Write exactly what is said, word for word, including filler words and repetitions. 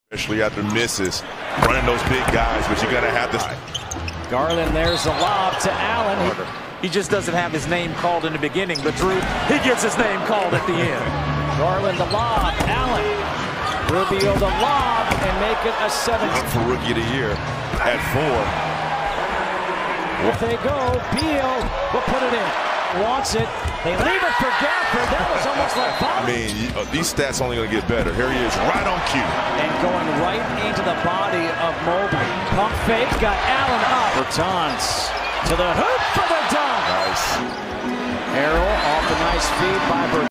Especially after misses, running those big guys, but you got to have this. Garland, there's a lob to Allen. He, he just doesn't have his name called in the beginning, but Drew, he gets his name called at the end. Garland, the lob, Allen. Rubio, the lob, and make it a seven. For Rookie of the Year at four. If they go, Beal will put it in. Wants it. They leave it for Gafford. That was almost like fun. I mean, these stats only going to get better. Here he is, right on cue. And going right into the body of Mobley. Pump fake, got Allen up. Bertans to the hoop for the dunk. Nice. Harrell off the nice feed by Bertans.